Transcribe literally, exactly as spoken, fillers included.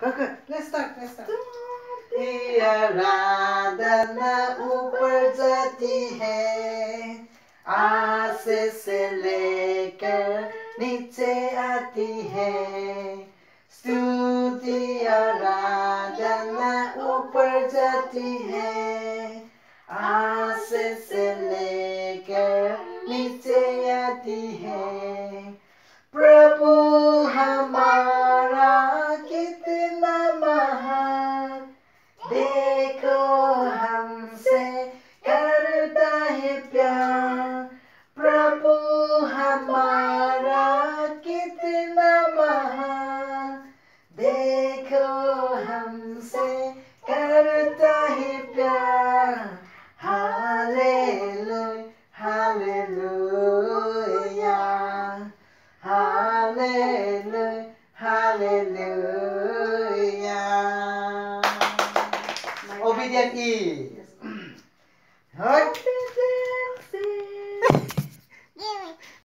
Okay, let's start. Let's start. ये आराधना ऊपर जाती है, आसे से लेकर नीचे आती है। स्तुति आराधना ऊपर जाती है, आसे से लेकर नीचे आती है। प्रभु हमारा कितना महान, देखो हमसे करता है प्यार। प्रभु हमारा कितना महान, देखो हमसे करता है प्यार। Hallelujah, hallelujah, Hallelujah, hallelujah. Obedient is. Yes.